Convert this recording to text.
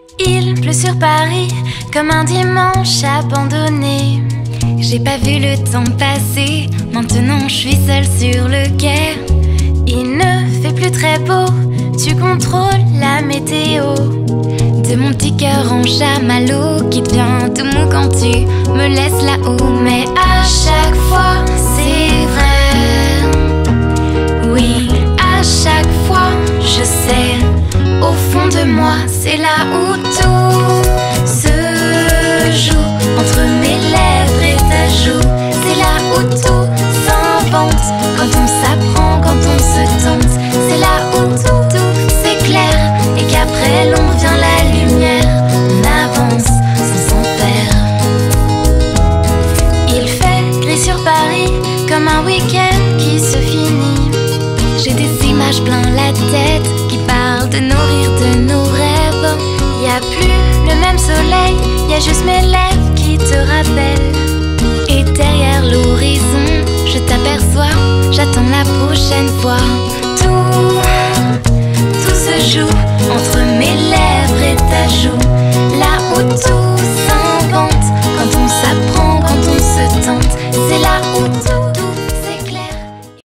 Il pleut sur Paris comme un dimanche abandonné. J'ai pas vu le temps passer, maintenant je suis seule sur le quai. Il ne fait plus très beau, tu contrôles la météo de mon petit cœur en chamallow qui devient tout mou quand tu me laisses là-haut. Mais à chaque fois c'est vrai, oui, à chaque fois je sais, au fond de moi c'est là où tout se joue, entre mes lèvres et ta joue. C'est là où tout s'invente, quand on s'apprend, quand on se tente. C'est là où tout s'éclaire et qu'après l'ombre vient la lumière. On avance sans s'en faire. Il fait gris sur Paris comme un week-end qui se finit. J'ai des images plein la tête qui parlent de nos rires, de nos rêves. Y a plus le même soleil, y a juste mes lèvres qui te rappellent. Et derrière l'horizon, je t'aperçois, j'attends la prochaine fois. Tout se joue entre mes lèvres et ta joue.